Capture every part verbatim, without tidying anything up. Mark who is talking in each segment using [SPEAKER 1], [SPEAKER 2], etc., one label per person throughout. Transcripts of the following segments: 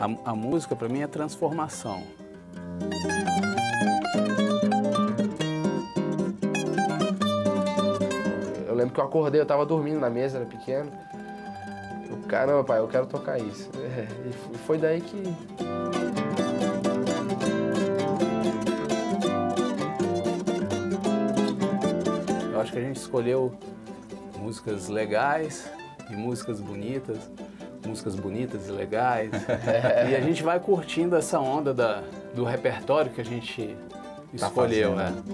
[SPEAKER 1] A, a música, para mim, é transformação.
[SPEAKER 2] Eu lembro que eu acordei, eu tava dormindo na mesa, era pequeno. Eu, caramba, pai, eu quero tocar isso. É, e foi daí que...
[SPEAKER 1] Eu acho que a gente escolheu músicas legais e músicas bonitas, músicas bonitas e legais. E a gente vai curtindo essa onda da, do repertório que a gente
[SPEAKER 3] Tá
[SPEAKER 1] escolheu,
[SPEAKER 3] fazendo,
[SPEAKER 1] né?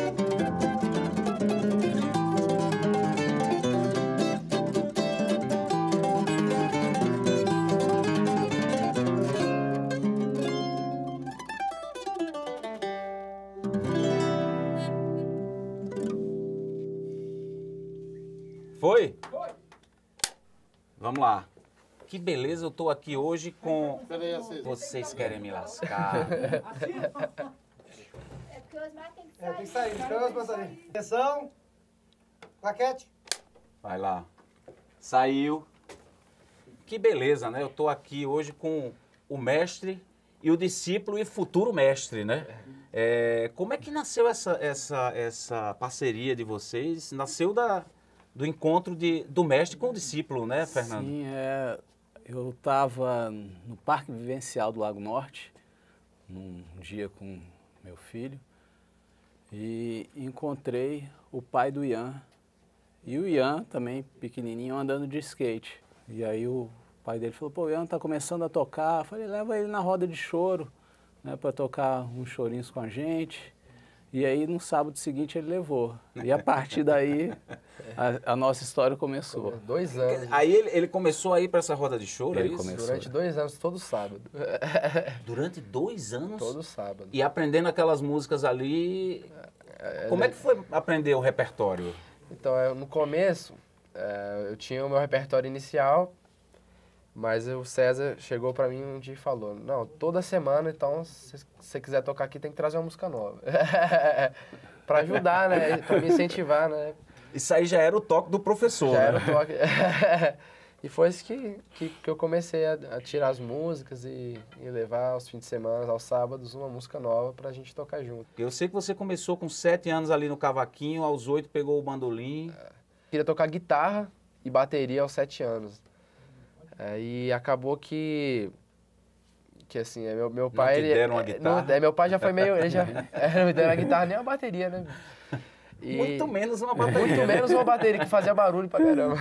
[SPEAKER 3] Foi? Foi. Vamos lá. Que beleza, eu tô aqui hoje com... Vocês querem me lascar?
[SPEAKER 4] É porque o Osmar tem que sair.
[SPEAKER 5] É, tem que sair, esperamos pra sair. Atenção, claquete.
[SPEAKER 3] Vai lá. Saiu. Que beleza, né? Eu tô aqui hoje com o mestre e o discípulo e futuro mestre, né? É, como é que nasceu essa, essa, essa parceria de vocês? Nasceu da... do encontro de, do mestre com o discípulo, né, Fernando?
[SPEAKER 1] Sim, é, eu estava no Parque Vivencial do Lago Norte, num dia com meu filho, e encontrei o pai do Ian, e o Ian também, pequenininho, andando de skate. E aí o pai dele falou, pô, o Ian está começando a tocar. Eu falei, leva ele na roda de choro, né, para tocar uns chorinhos com a gente. E aí, no sábado seguinte, ele levou. E a partir daí, a, a nossa história começou.
[SPEAKER 2] Dois anos.
[SPEAKER 3] Aí ele, ele começou a ir para essa roda de choro,
[SPEAKER 1] Ele
[SPEAKER 3] é isso?
[SPEAKER 1] começou.
[SPEAKER 2] Durante dois anos, todo sábado.
[SPEAKER 3] Durante dois anos?
[SPEAKER 2] Todo sábado.
[SPEAKER 3] E aprendendo aquelas músicas ali... Como é que foi aprender o repertório?
[SPEAKER 2] Então, eu, no começo, é, eu tinha o meu repertório inicial, mas o César chegou pra mim um dia e falou, não, toda semana, então, se você quiser tocar aqui, tem que trazer uma música nova. Pra ajudar, né? Pra me incentivar, né?
[SPEAKER 3] Isso aí já era o toque do professor,
[SPEAKER 2] Já
[SPEAKER 3] né?
[SPEAKER 2] era o toque. E foi isso que, que, que eu comecei a, a tirar as músicas e, e levar aos fins de semana, aos sábados, uma música nova pra gente tocar junto.
[SPEAKER 3] Eu sei que você começou com sete anos ali no cavaquinho, aos oito pegou o bandolim.
[SPEAKER 2] Queria tocar guitarra e bateria aos sete anos. É, e acabou que, que assim, é, meu, meu pai...
[SPEAKER 3] Não te deram uma
[SPEAKER 2] ele,
[SPEAKER 3] guitarra?
[SPEAKER 2] Não, é, meu pai já foi meio... Ele já é, não me deram a guitarra nem a bateria, né? E,
[SPEAKER 3] Muito menos uma bateria.
[SPEAKER 2] Muito menos uma bateria que fazia barulho pra caramba.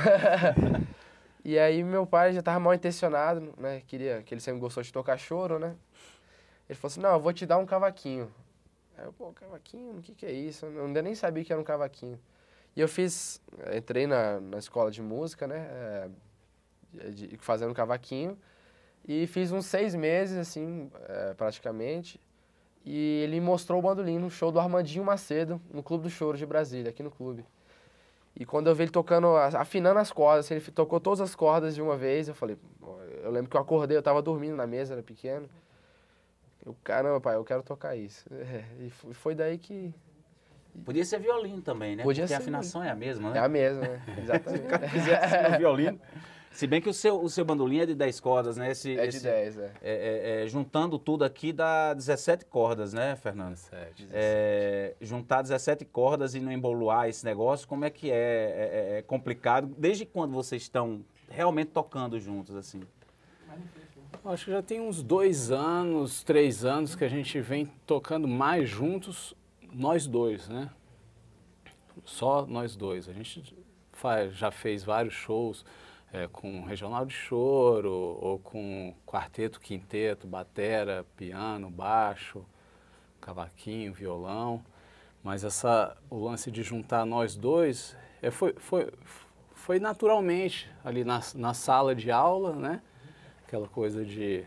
[SPEAKER 2] E aí meu pai já tava mal intencionado, né? Queria, que ele sempre gostou de tocar choro, né? Ele falou assim, não, eu vou te dar um cavaquinho. Aí eu, pô, cavaquinho? O que que é isso? Eu ainda nem sabia que era um cavaquinho. E eu fiz, entrei na, na escola de música, né? É, de, fazendo cavaquinho. E fiz uns seis meses, assim, é, praticamente. E ele mostrou o bandolim no show do Armandinho Macedo, no Clube do Choro de Brasília, aqui no clube. E quando eu vi ele tocando, afinando as cordas, ele tocou todas as cordas de uma vez, eu falei, eu lembro que eu acordei, eu tava dormindo na mesa, era pequeno. Eu, caramba, pai, eu quero tocar isso. É, e foi daí que...
[SPEAKER 3] Podia ser violino também, né?
[SPEAKER 2] Podia
[SPEAKER 3] Porque
[SPEAKER 2] ser.
[SPEAKER 3] a afinação é a mesma, né?
[SPEAKER 2] É a mesma, né? Exatamente.
[SPEAKER 3] Se o cara fizesse no violino. Se bem que o seu, o seu bandolim é de dez cordas, né? Esse,
[SPEAKER 2] É de
[SPEAKER 3] esse,
[SPEAKER 2] dez, é.
[SPEAKER 3] É, é, é. Juntando tudo aqui dá dezessete cordas, né, Fernando?
[SPEAKER 1] dezessete,
[SPEAKER 3] É, juntar dezessete cordas e não emboluar esse negócio, como é que é? É, é complicado. Desde quando vocês estão realmente tocando juntos, assim?
[SPEAKER 1] Acho que já tem uns dois anos, três anos que a gente vem tocando mais juntos, nós dois, né? Só nós dois. A gente faz, já fez vários shows é, com regional de choro, ou com quarteto, quinteto, batera, piano, baixo, cavaquinho, violão. Mas essa, o lance de juntar nós dois é, foi, foi, foi naturalmente ali na, na sala de aula, né? Aquela coisa de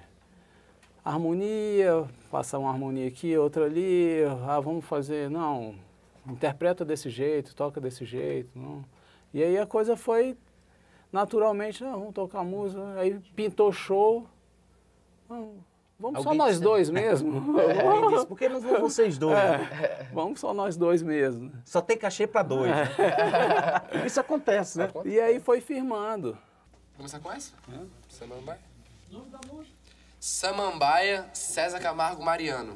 [SPEAKER 1] harmonia, passar uma harmonia aqui, outra ali, ah, vamos fazer, não, interpreta desse jeito, toca desse jeito, não. E aí a coisa foi naturalmente, não, vamos tocar música, aí pintou show, não, vamos
[SPEAKER 3] Alguém
[SPEAKER 1] só nós
[SPEAKER 3] disse...
[SPEAKER 1] dois mesmo.
[SPEAKER 3] Alguém disse, por que não vão vocês dois?
[SPEAKER 1] É, vamos só nós dois mesmo.
[SPEAKER 3] Só tem cachê para dois. É. Isso acontece, né?
[SPEAKER 1] E aí foi firmando.
[SPEAKER 2] Começar com essa? É. Você não vai?
[SPEAKER 4] Samambaia, César Camargo Mariano.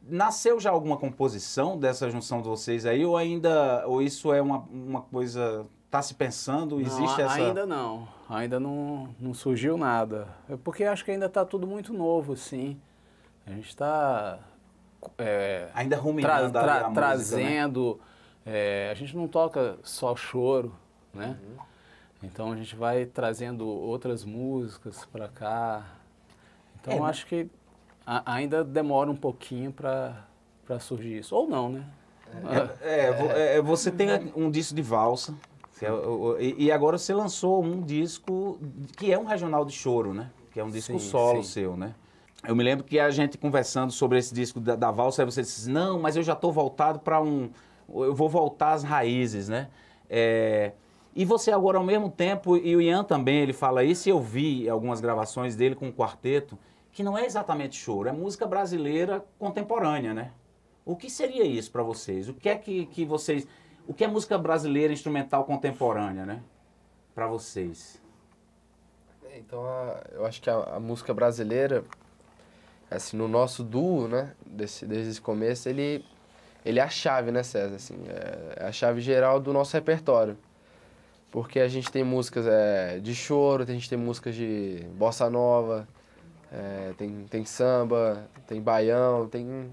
[SPEAKER 3] nasceu já alguma composição dessa junção de vocês aí, ou ainda, ou isso é uma, uma coisa, está se pensando, existe
[SPEAKER 1] não,
[SPEAKER 3] essa...
[SPEAKER 1] Ainda não, ainda não, não surgiu nada. É porque acho que ainda está tudo muito novo, assim. A gente está... É,
[SPEAKER 3] ainda ruminando
[SPEAKER 1] tra, tra,
[SPEAKER 3] a música,
[SPEAKER 1] trazendo... Né? É, a gente não toca só choro, né? Uhum. Então a gente vai trazendo outras músicas para cá. Então é, acho que a, ainda demora um pouquinho para surgir isso. Ou não, né?
[SPEAKER 3] É, é, é, você tem um disco de valsa, que é, e, e agora você lançou um disco que é um regional de choro, né? Que é um disco sim, solo sim. seu, né? Eu me lembro que a gente conversando sobre esse disco da, da valsa, aí você disse, não, mas eu já estou voltado para um... Eu vou voltar às raízes, né? É, e você agora, ao mesmo tempo, e o Ian também, ele fala isso, e eu vi algumas gravações dele com o quarteto, que não é exatamente choro, é música brasileira contemporânea, né? O que seria isso para vocês? O que é que, que vocês... O que é música brasileira instrumental contemporânea, né? Para vocês?
[SPEAKER 2] Então, a, eu acho que a, a música brasileira, assim, no nosso duo, né? Desse, desde esse começo, ele, ele é a chave, né, César? Assim, é a chave geral do nosso repertório. Porque a gente tem músicas é, de choro, a gente tem músicas de bossa nova, é, tem, tem samba, tem baião, tem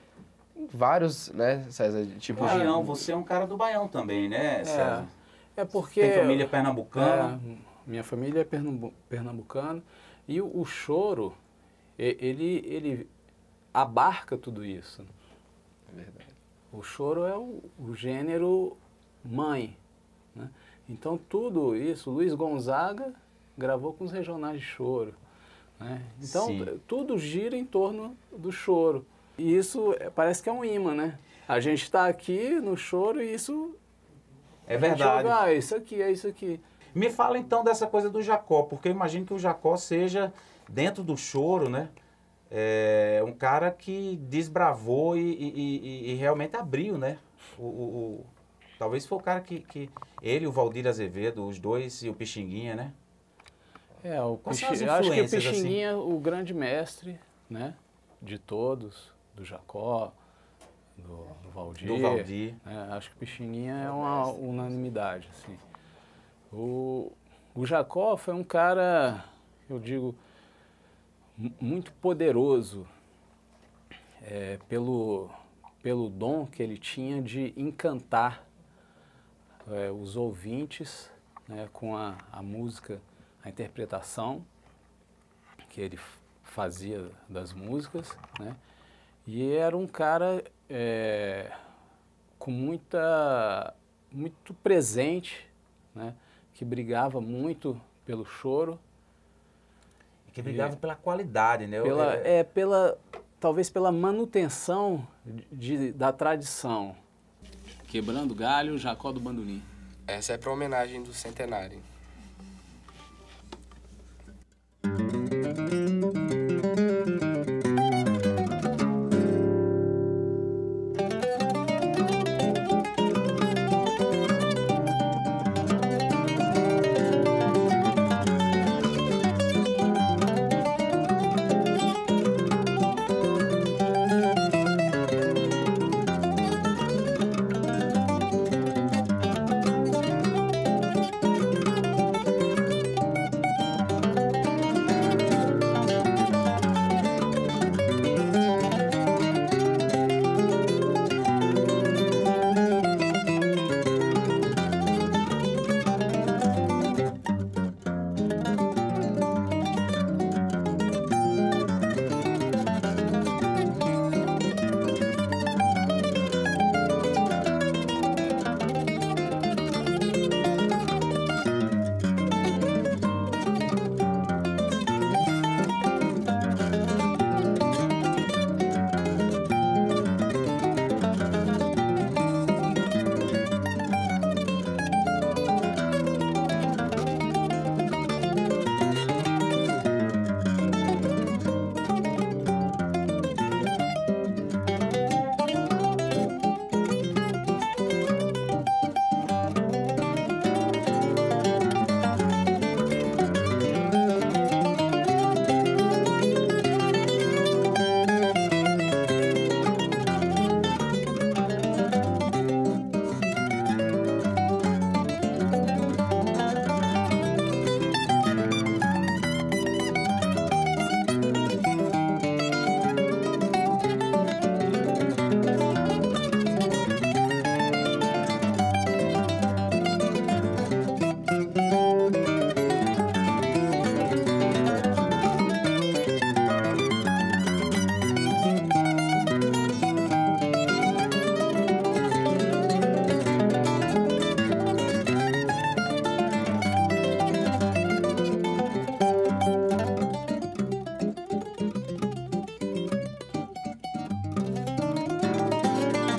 [SPEAKER 2] vários, né, César? Tipo,
[SPEAKER 3] Baião, de... você é um cara do baião também, né, César?
[SPEAKER 1] É, é porque...
[SPEAKER 3] Tem família pernambucana?
[SPEAKER 1] É, minha família é pernambucana e o, o choro, ele, ele abarca tudo isso.
[SPEAKER 2] É verdade.
[SPEAKER 1] O choro é o, o gênero mãe, né? Então, tudo isso, Luiz Gonzaga gravou com os regionais de choro, né? Então, Sim. tudo gira em torno do choro. E isso é, parece que é um imã, né? A gente está aqui no choro e isso...
[SPEAKER 3] É verdade.
[SPEAKER 1] Joga, ah, isso aqui, é isso aqui.
[SPEAKER 3] Me fala, então, dessa coisa do Jacó, porque eu imagino que o Jacó seja, dentro do choro, né? É, um cara que desbravou e, e, e, e realmente abriu, né? O... o, o Talvez foi o cara que, que... Ele, o Valdir Azevedo, os dois e o Pixinguinha, né?
[SPEAKER 1] É, o Pixinguinha... Acho que o Pixinguinha é assim? O grande mestre, né? De todos, do Jacó, do, do Valdir.
[SPEAKER 3] Do Valdir.
[SPEAKER 1] É, acho que o Pixinguinha é uma unanimidade, assim. O, o Jacó foi um cara, eu digo, muito poderoso é, pelo, pelo dom que ele tinha de encantar É, os ouvintes, né, com a, a música, a interpretação que ele fazia das músicas, né, e era um cara é, com muita, muito presente, né, que brigava muito pelo choro.
[SPEAKER 3] E que brigava e, pela qualidade, né?
[SPEAKER 1] Pela, é, é, pela, talvez pela manutenção de, da tradição. Quebrando Galho, Jacó do Bandolim.
[SPEAKER 4] Essa é para homenagem do centenário.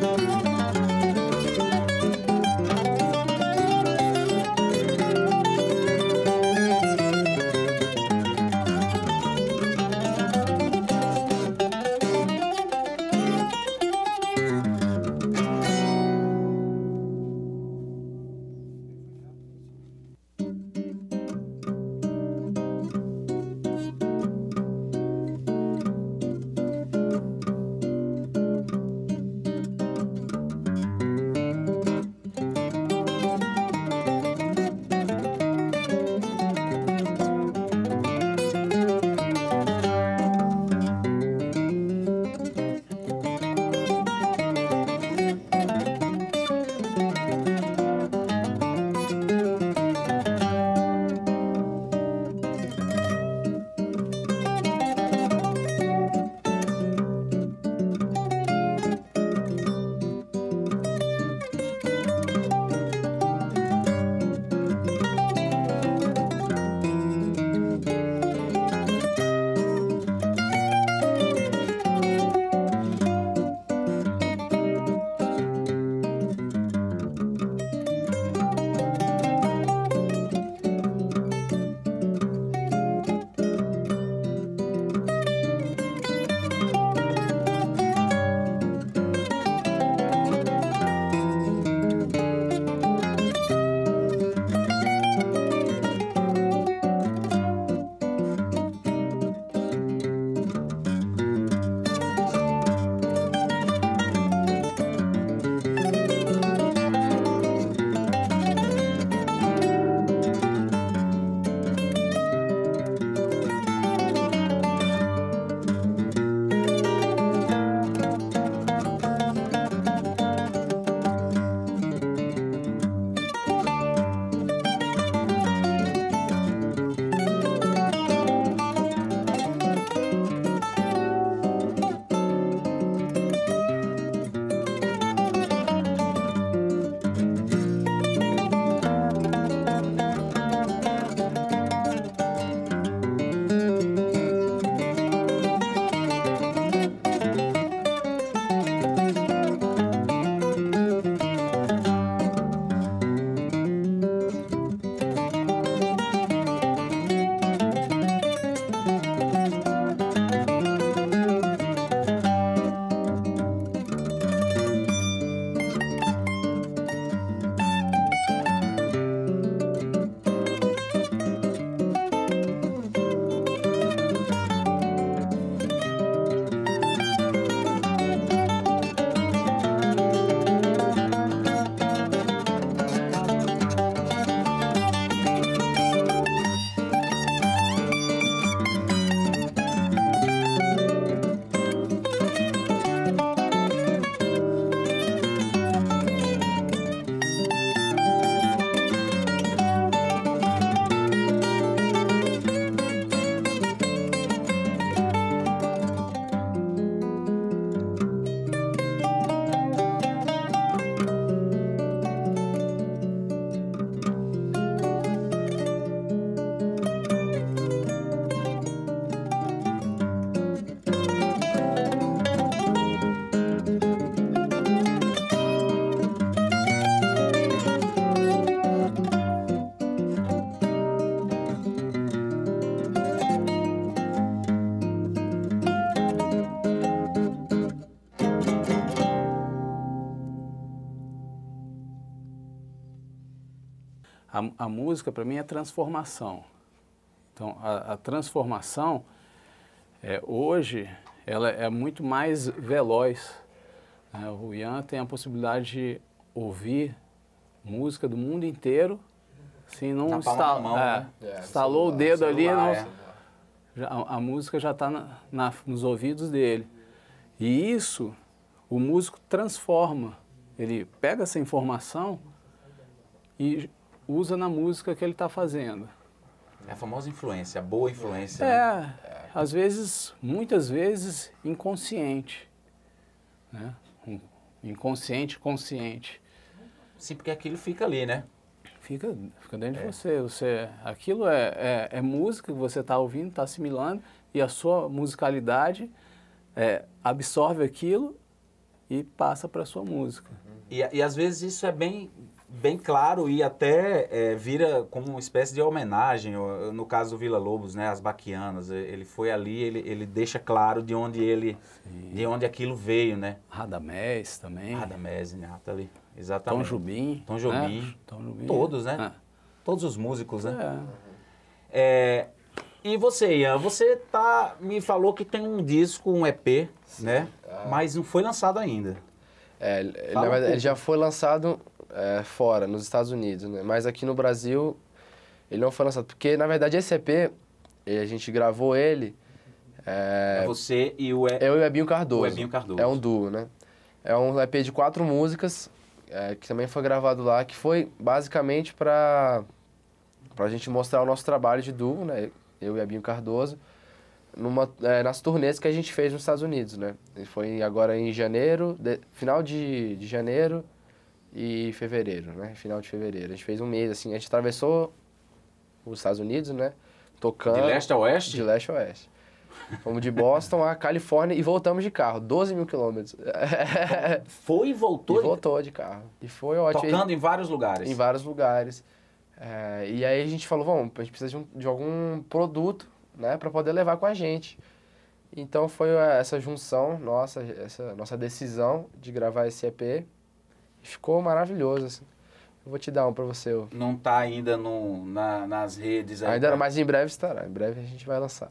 [SPEAKER 1] A, a música, para mim, é transformação. Então, a, a transformação, é, hoje, ela é muito mais veloz. Né? O Ian tem a possibilidade de ouvir música do mundo inteiro, se não está,
[SPEAKER 3] mão,
[SPEAKER 1] é,
[SPEAKER 3] né?
[SPEAKER 2] É,
[SPEAKER 1] estalou
[SPEAKER 2] celular,
[SPEAKER 1] o dedo ali,
[SPEAKER 3] celular,
[SPEAKER 1] não,
[SPEAKER 3] é.
[SPEAKER 1] já, a, a música já está na, na, nos ouvidos dele. E isso, o músico transforma. Ele pega essa informação e usa na música que ele está fazendo.
[SPEAKER 3] É a famosa influência, a boa influência.
[SPEAKER 1] É,
[SPEAKER 3] né?
[SPEAKER 1] às vezes, muitas vezes, inconsciente. Né? Um inconsciente, consciente.
[SPEAKER 3] Sim, porque aquilo fica ali, né?
[SPEAKER 1] Fica, fica dentro
[SPEAKER 3] É.
[SPEAKER 1] de você. você. Aquilo é, é, é música que você está ouvindo, está assimilando, e a sua musicalidade é, absorve aquilo e passa para sua música.
[SPEAKER 3] E, e às vezes isso é bem, bem claro e até é, vira como uma espécie de homenagem, no caso do Vila Lobos, né, as Baquianas, ele foi ali, ele, ele deixa claro de onde ele, Sim. de onde aquilo veio, né?
[SPEAKER 1] Radamés também.
[SPEAKER 3] Radamés, Nathalie, exatamente.
[SPEAKER 1] Tom Jobim.
[SPEAKER 3] Tom Jobim,
[SPEAKER 1] né? Tom Jobim.
[SPEAKER 3] Todos, né?
[SPEAKER 1] É.
[SPEAKER 3] Todos os músicos, né?
[SPEAKER 1] É.
[SPEAKER 3] É, e você, Ian, você tá, me falou que tem um disco, um E P, Sim. né? Ah. Mas não foi lançado ainda.
[SPEAKER 2] É, na verdade, um ele já foi lançado é, fora, nos Estados Unidos, né? Mas aqui no Brasil ele não foi lançado. Porque, na verdade, esse E P, a gente gravou ele... É,
[SPEAKER 3] é você e o... E...
[SPEAKER 2] Eu e o Ebinho Cardoso.
[SPEAKER 3] O Ebinho Cardoso.
[SPEAKER 2] É um duo, né? É um E P de quatro músicas, é, que também foi gravado lá, que foi basicamente para a gente mostrar o nosso trabalho de duo, né? Eu e o Ebinho Cardoso. Numa, é, nas turnês que a gente fez nos Estados Unidos, né? Foi agora em janeiro, de, final de, de janeiro e fevereiro, né? Final de fevereiro. A gente fez um mês, assim, a gente atravessou os Estados Unidos, né? Tocando...
[SPEAKER 3] De leste a oeste?
[SPEAKER 2] De leste a oeste. Fomos de Boston à Califórnia e voltamos de carro, doze mil quilômetros.
[SPEAKER 3] Foi e voltou?
[SPEAKER 2] E voltou de carro. E foi ótimo.
[SPEAKER 3] Tocando em vários lugares?
[SPEAKER 2] Em vários lugares. É, e aí a gente falou, vamos, a gente precisa de, um, de algum produto, né, para poder levar com a gente. Então foi essa junção nossa, essa nossa decisão de gravar esse E P. Ficou maravilhoso, assim. Eu vou te dar um para você. Eu...
[SPEAKER 3] Não tá ainda no, na, nas redes aí?
[SPEAKER 2] Ainda
[SPEAKER 3] pra...
[SPEAKER 2] não, mas em breve estará. Em breve a gente vai lançar.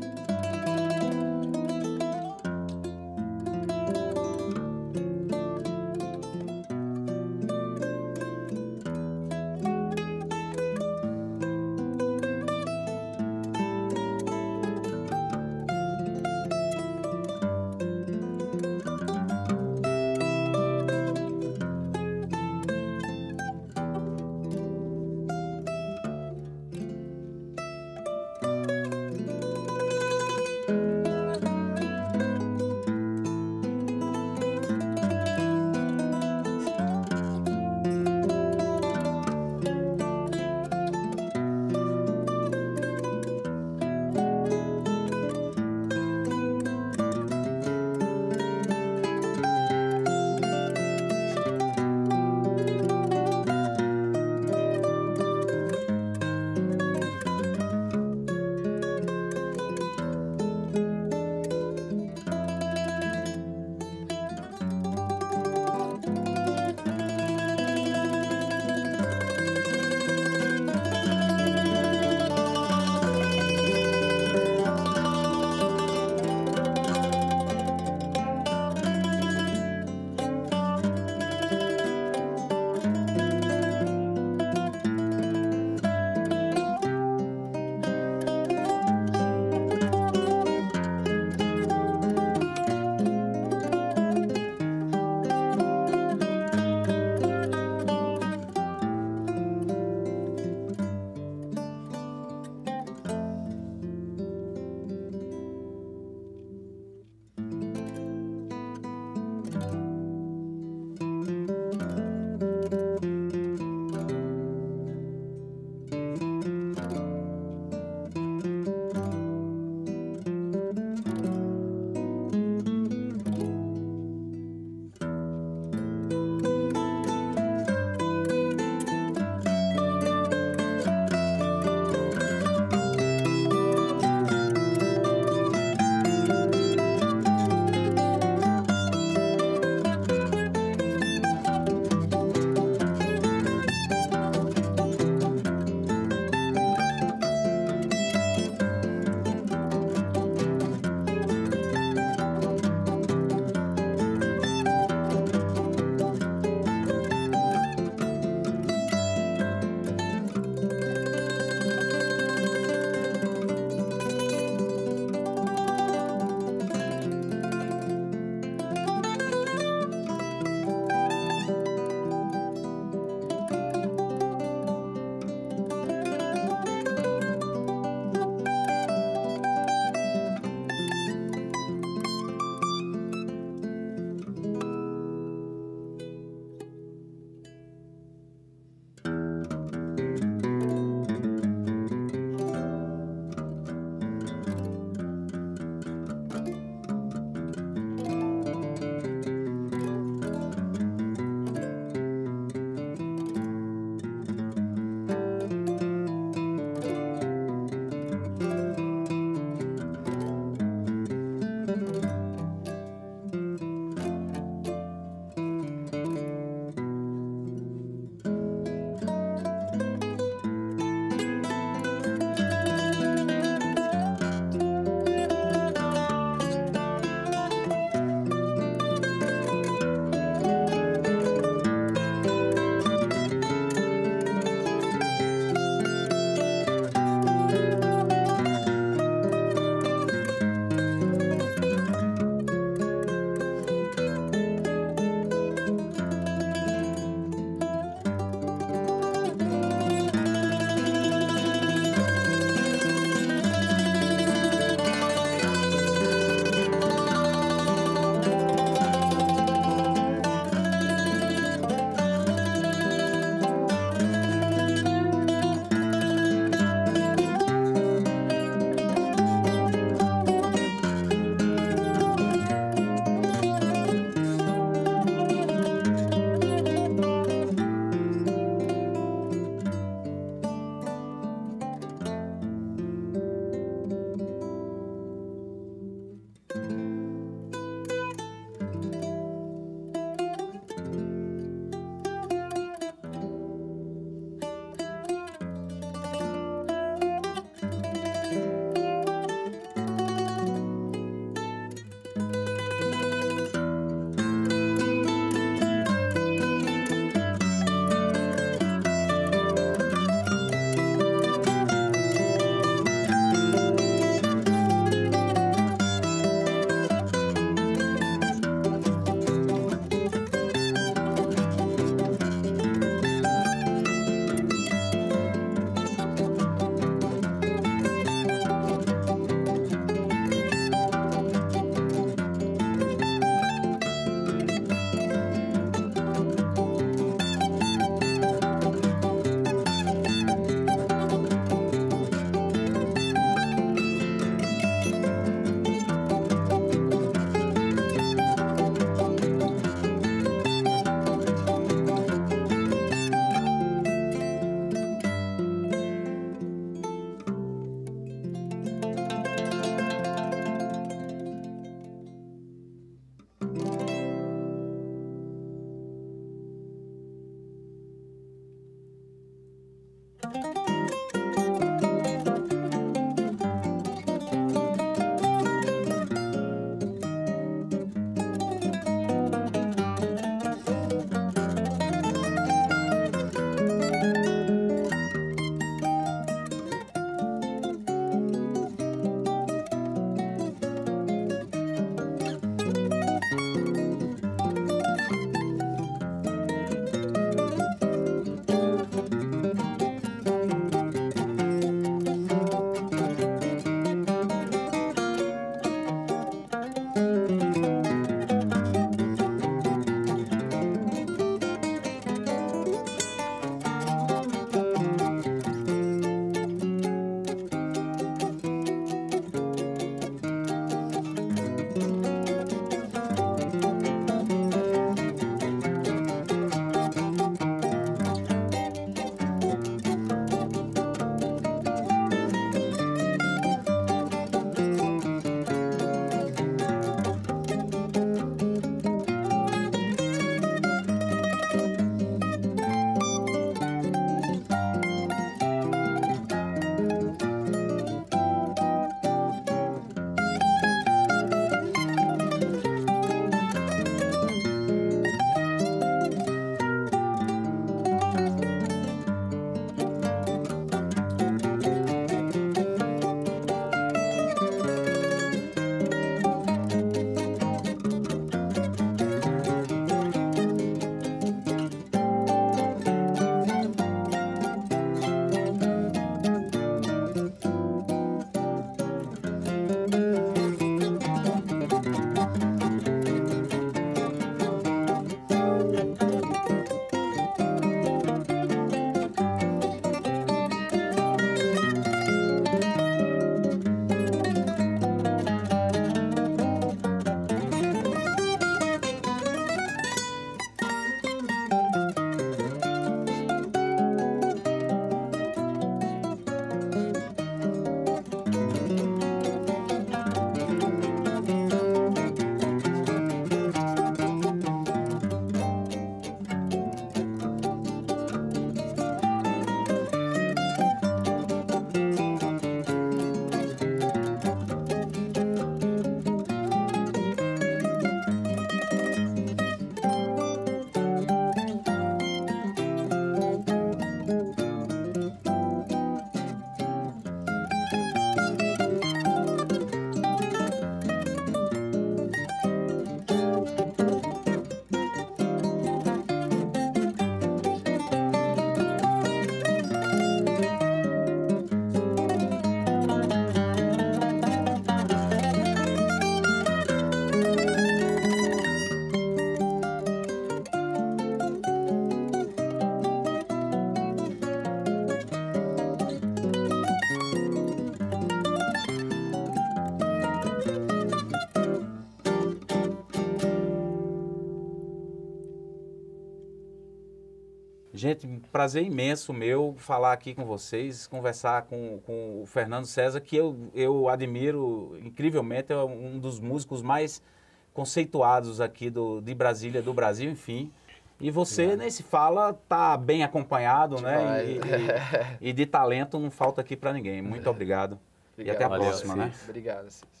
[SPEAKER 3] Gente, prazer imenso meu falar aqui com vocês, conversar com, com o Fernando César, que eu, eu admiro incrivelmente, é um dos músicos mais conceituados aqui do, de Brasília, do Brasil, enfim. E você, nesse fala, tá bem acompanhado, né? E, e, e de talento não falta aqui para ninguém. Muito obrigado.
[SPEAKER 2] Obrigado.
[SPEAKER 3] E até a
[SPEAKER 1] Valeu,
[SPEAKER 3] próxima, né?
[SPEAKER 1] Assis.
[SPEAKER 2] Obrigado, Assis.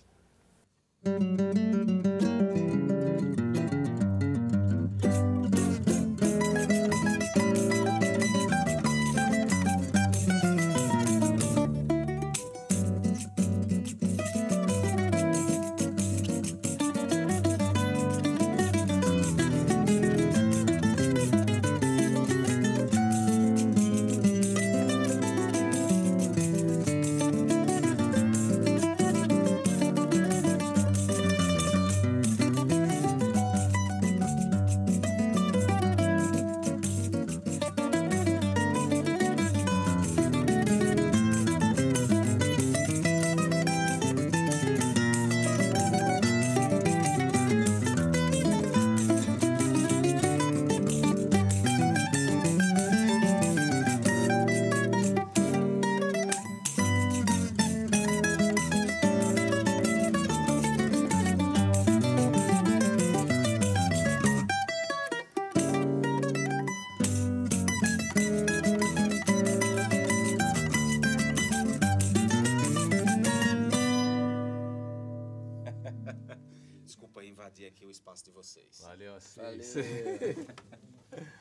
[SPEAKER 3] Desculpa invadir aqui o espaço de vocês.
[SPEAKER 1] Valeu, Assis.
[SPEAKER 2] Valeu.